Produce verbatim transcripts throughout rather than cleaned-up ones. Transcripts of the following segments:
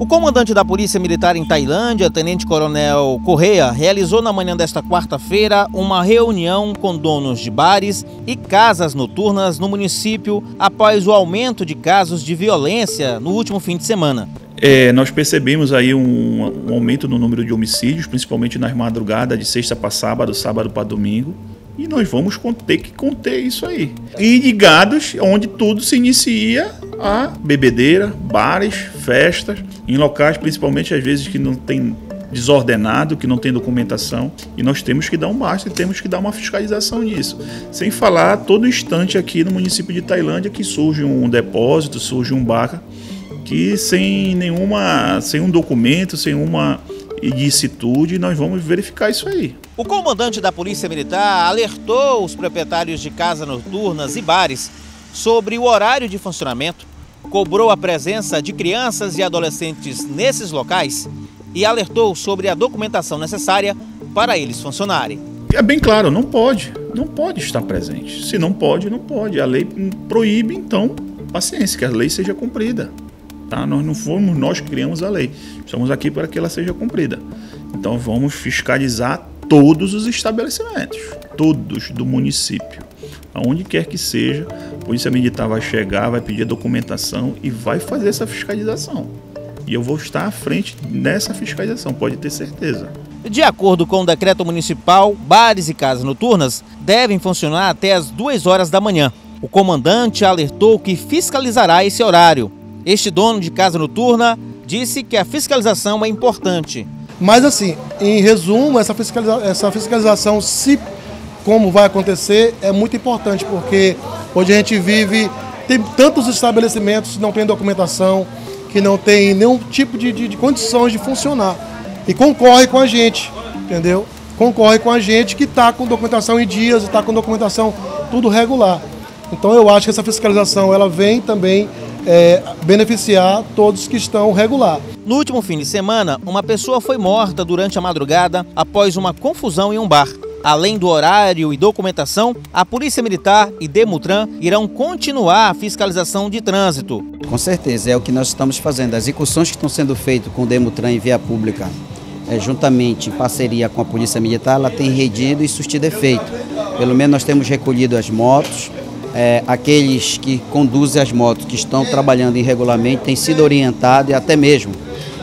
O comandante da Polícia Militar em Tailândia, Tenente Coronel Correia, realizou na manhã desta quarta-feira uma reunião com donos de bares e casas noturnas no município após o aumento de casos de violência no último fim de semana. É, nós percebemos aí um, um aumento no número de homicídios, principalmente nas madrugadas de sexta para sábado, sábado para domingo. E nós vamos ter que conter isso aí. E ligados onde tudo se inicia a bebedeira, bares, festas, em locais principalmente às vezes que não tem desordenado, que não tem documentação. E nós temos que dar um basta e temos que dar uma fiscalização nisso. Sem falar todo instante aqui no município de Tailândia que surge um depósito, surge um bar que sem nenhuma, sem um documento, sem uma ilicitude, nós vamos verificar isso aí. O comandante da Polícia Militar alertou os proprietários de casas noturnas e bares sobre o horário de funcionamento, cobrou a presença de crianças e adolescentes nesses locais e alertou sobre a documentação necessária para eles funcionarem. É bem claro, não pode, não pode estar presente. Se não pode, não pode. A lei proíbe, então, paciência, que a lei seja cumprida. Tá? Nós não fomos nós que criamos a lei, estamos aqui para que ela seja cumprida. Então vamos fiscalizar todos os estabelecimentos, todos do município, aonde quer que seja. A Polícia Militar vai chegar, vai pedir a documentação e vai fazer essa fiscalização. E eu vou estar à frente nessa fiscalização, pode ter certeza. De acordo com o decreto municipal, bares e casas noturnas devem funcionar até as duas horas da manhã. O comandante alertou que fiscalizará esse horário. Este dono de casa noturna disse que a fiscalização é importante. Mas assim, em resumo, essa, fiscaliza essa fiscalização, se como vai acontecer, é muito importante, porque hoje a gente vive, tem tantos estabelecimentos que não têm documentação, que não tem nenhum tipo de, de, de condições de funcionar. E concorre com a gente, entendeu? Concorre com a gente que está com documentação em dias, está com documentação tudo regular. Então eu acho que essa fiscalização ela vem também É, beneficiar todos que estão regular. No último fim de semana, uma pessoa foi morta durante a madrugada após uma confusão em um bar. Além do horário e documentação, a Polícia Militar e Demutran irão continuar a fiscalização de trânsito. Com certeza, é o que nós estamos fazendo. As incursões que estão sendo feitas com o Demutran em via pública, é, juntamente em parceria com a Polícia Militar, ela tem rendido e surtido efeito. Pelo menos nós temos recolhido as motos. É, aqueles que conduzem as motos, que estão trabalhando irregularmente, têm sido orientados e até mesmo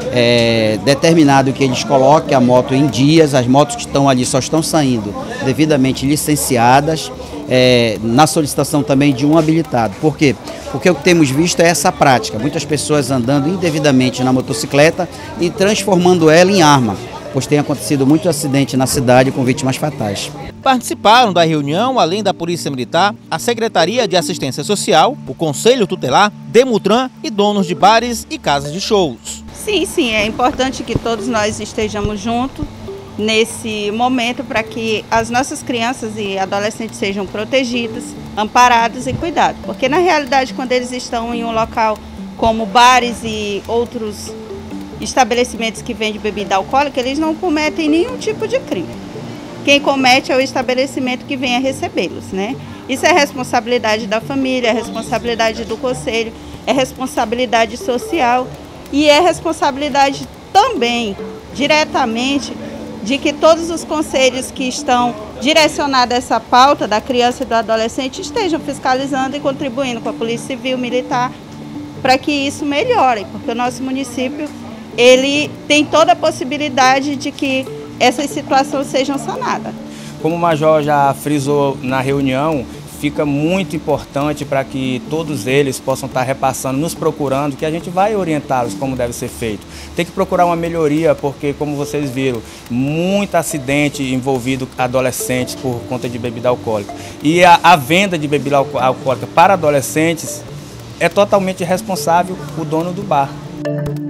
é, determinado que eles coloquem a moto em dias. As motos que estão ali só estão saindo devidamente licenciadas, é, na solicitação também de um habilitado. Por quê? Porque o que temos visto é essa prática, muitas pessoas andando indevidamente na motocicleta e transformando ela em arma, pois tem acontecido muito acidente na cidade com vítimas fatais. Participaram da reunião, além da Polícia Militar, a Secretaria de Assistência Social, o Conselho Tutelar, Demutran e donos de bares e casas de shows. Sim, sim, é importante que todos nós estejamos juntos nesse momento para que as nossas crianças e adolescentes sejam protegidas, amparadas e cuidadas. Porque na realidade, quando eles estão em um local como bares e outros estabelecimentos que vendem bebida alcoólica, eles não cometem nenhum tipo de crime. Quem comete é o estabelecimento que vem a recebê-los, né? Isso é responsabilidade da família, é responsabilidade do conselho, é responsabilidade social e é responsabilidade também, diretamente, de que todos os conselhos que estão direcionados a essa pauta da criança e do adolescente estejam fiscalizando e contribuindo com a Polícia Civil, Militar, para que isso melhore, porque o nosso município ele tem toda a possibilidade de que essas situações sejam sanadas. Como o Major já frisou na reunião, fica muito importante para que todos eles possam estar repassando, nos procurando, que a gente vai orientá-los como deve ser feito. Tem que procurar uma melhoria, porque, como vocês viram, muito acidente envolvido adolescentes por conta de bebida alcoólica. E a, a venda de bebida alcoólica para adolescentes é totalmente responsável o dono do bar.